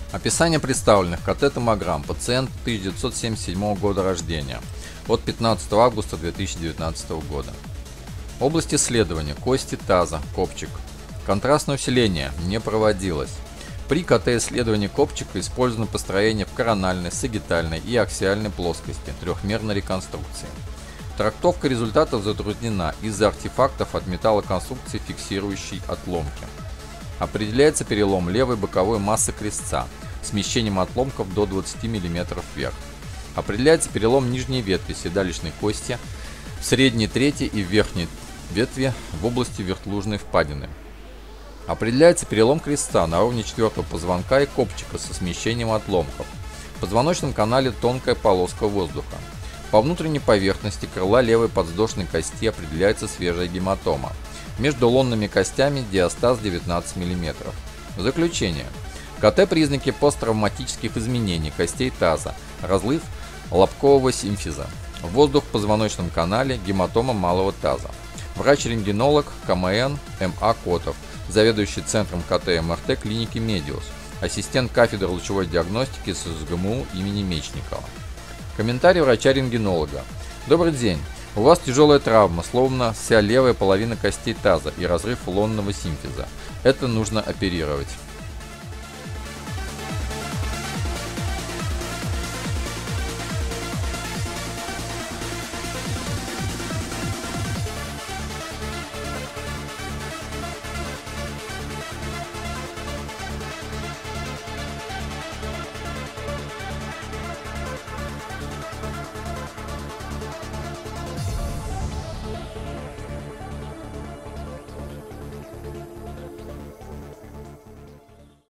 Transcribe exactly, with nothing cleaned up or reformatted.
Описание представленных КТ-томограмм. Пациент тысяча девятьсот семьдесят седьмого года рождения. От пятнадцатого августа две тысячи девятнадцатого года. Область исследования. Кости таза, копчик. Контрастное усиление не проводилось. При КТ-исследовании копчика использовано построение в корональной, сагитальной и аксиальной плоскости трехмерной реконструкции. Трактовка результатов затруднена из-за артефактов от металлоконструкции, фиксирующей отломки. Определяется перелом левой боковой массы крестца, смещением отломков до двадцати миллиметров вверх. Определяется перелом нижней ветви седалищной кости, в средней трети и в верхней ветви в области верхлужной впадины. Определяется перелом крестца на уровне четвертого позвонка и копчика со смещением отломков. В позвоночном канале тонкая полоска воздуха. По внутренней поверхности крыла левой подвздошной кости определяется свежая гематома. Между лонными костями диастаз девятнадцать миллиметров. Заключение. КТ признаки посттравматических изменений костей таза, разлив лобкового симфиза, воздух в позвоночном канале, гематома малого таза. Врач-рентгенолог КМН МА Котов, заведующий центром КТ-МРТ клиники Медиус, ассистент кафедры лучевой диагностики ССГМУ имени Мечникова. Комментарий врача-рентгенолога. Добрый день. У вас тяжелая травма, словно вся левая половина костей таза и разрыв лонного симфиза. Это нужно оперировать.